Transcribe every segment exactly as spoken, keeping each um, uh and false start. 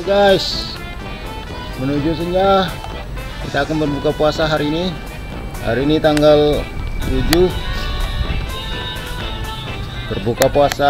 Halo guys, menuju senja kita akan berbuka puasa hari ini. Hari ini tanggal tujuh, berbuka puasa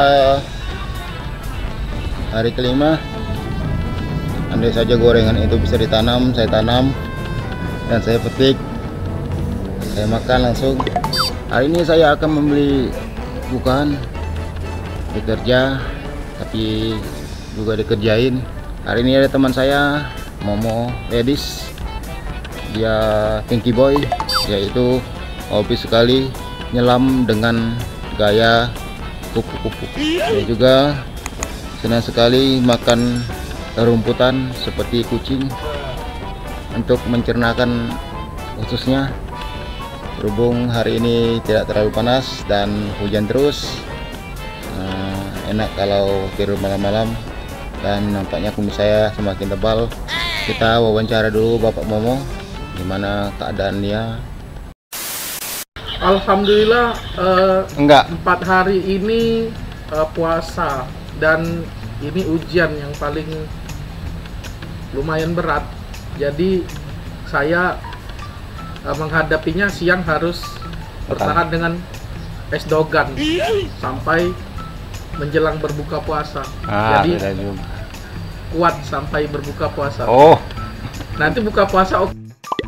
hari kelima. Andai saja gorengan itu bisa ditanam, saya tanam dan saya petik, saya makan langsung. Hari ini saya akan membeli bukan bekerja tapi juga dikerjain. Hari ini ada teman saya, Momo Ladies, dia Pinky Boy, yaitu hobi sekali nyelam dengan gaya kupu-kupu. Dia juga senang sekali makan rumputan seperti kucing untuk mencernakan ususnya. Berhubung hari ini tidak terlalu panas dan hujan terus, uh, enak kalau tidur malam-malam. Dan nampaknya kumis saya semakin tebal. Kita wawancara dulu Bapak Momo, gimana keadaan dia. Alhamdulillah uh, Enggak. empat hari ini uh, puasa, dan ini ujian yang paling lumayan berat. Jadi saya uh, menghadapinya siang harus bertahan dengan es dogan sampai menjelang berbuka puasa. Ah, Jadi juga. kuat sampai berbuka puasa. Oh. Nanti buka puasa oke.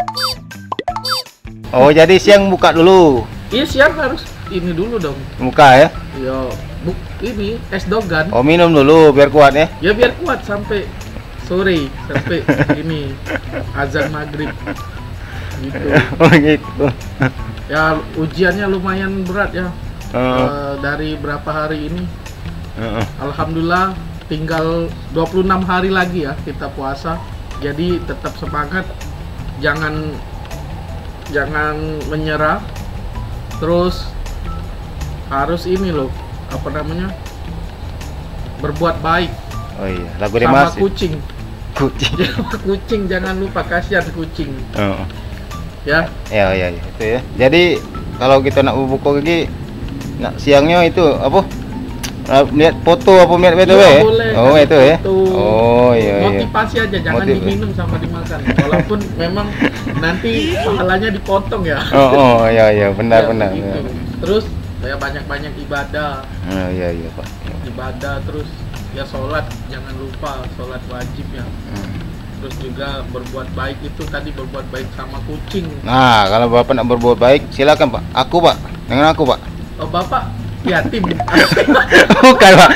Oh, jadi siang buka dulu. Iya, siang harus ini dulu dong. Buka ya? Yo, buk ini es dogan. Oh, minum dulu biar kuat ya. Ya biar kuat sampai sore, sampai ini azan maghrib gitu. Oh gitu. Ya ujiannya lumayan berat ya. Uh, Uh, dari berapa hari ini? uh, Alhamdulillah tinggal dua puluh enam hari lagi ya kita puasa. Jadi tetap semangat, jangan jangan menyerah. Terus harus ini loh, apa namanya? Berbuat baik. Oh iya, lagu Sama Demas. kucing. Kucing. Kucing jangan lupa, kasihan kucing. Oh. Ya. Ya, ya, ya, itu ya. Jadi kalau kita nak berbuka lagi, nak siangnya itu apa? Uh, lihat foto apa lihat B T W Ya, ya? boleh, Oh kasih itu ya. foto. Oh iya iya. Motivasi aja, jangan Motiv- diminum sama dimakan. Walaupun memang nanti pahalanya dipotong ya. Oh, oh iya iya benar Ya, benar. gitu. benar. Terus saya banyak-banyak ibadah, Oh iya iya Pak. ibadah terus ya sholat, jangan lupa sholat wajib ya. Hmm. Terus juga berbuat baik, itu tadi berbuat baik sama kucing. Nah kalau Bapak nak berbuat baik silakan Pak. Aku Pak, dengan aku Pak. Oh Bapak yatim. Bukan Pak.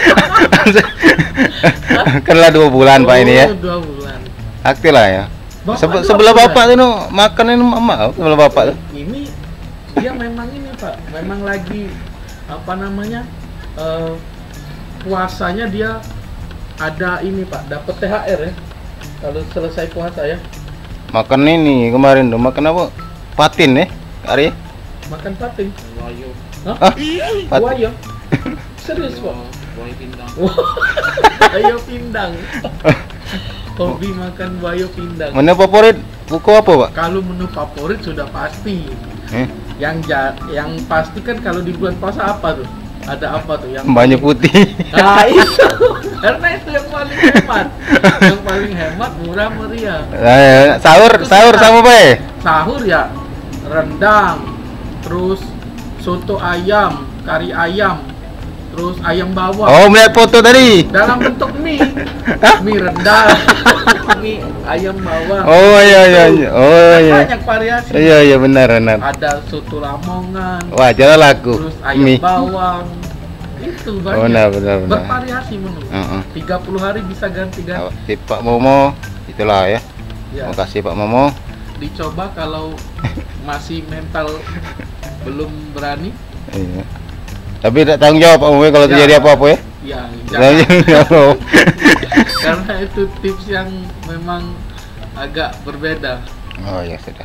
Karena dua bulan Pak ini ya. Oh, dua bulan. Aktif lah ya. Bapak Sebe dua sebelah bulan. Bapak tuh no, makanan emak sebelah Bapak tuh. Ini dia memang ini Pak, memang lagi apa namanya uh, puasanya dia ada ini Pak, dapat T H R ya kalau selesai puasa ya. Makan ini kemarin tuh makan apa? Patin ya, Ari? Makan patin. Wayo. Hah? Ah, pat- Wayo. Serius Pak? Wayo pindang. Wayo pindang. Hobi makan wayo pindang. Menu favorit buku apa Pak? Kalau menu favorit sudah pasti. Eh, Yang ja yang pasti kan kalau di bulan puasa apa tuh? Ada apa tuh yang banyak putih. Nah itu, karena itu yang paling hemat, yang paling hemat, murah meriah. Eh, sahur sahur sama Pak? ya? Sahur ya rendang, terus soto ayam, kari ayam, terus ayam bawang. Oh melihat foto tadi. Dalam bentuk mie, mie rendang, mie ayam bawang. Oh iya iya iya. Oh iya. Banyak variasi. Iya iya benar benar. Ada soto Lamongan, Wah jalan laku. terus ayam Mie. bawang. Itu banyak. Oh, benar, benar, benar. Bervariasi menu. Heeh. tiga puluh hari bisa ganti-ganti. Si Pak Momo itulah ya. Ya. Terima kasih Pak Momo. Dicoba kalau masih mental belum berani. Iya. Tapi tidak tanggung jawab Pak Momo kalau Ya. terjadi apa-apa ya. Ya, Jangan jangan. jawab. Karena itu tips yang memang agak berbeda. Oh ya sudah.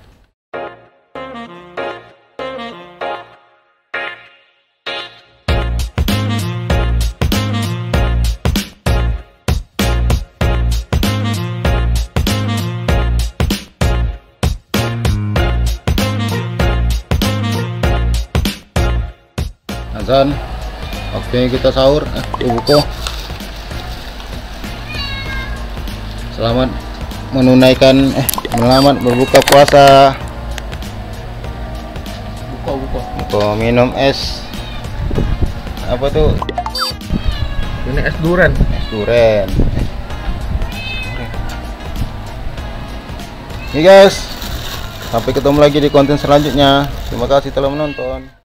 Azan, waktunya kita sahur. Eh, buku. Selamat menunaikan eh selamat berbuka puasa. Buka buka. Buka minum es apa tuh? Ini es durian. Es durian. Oke guys, sampai ketemu lagi di konten selanjutnya. Terima kasih telah menonton.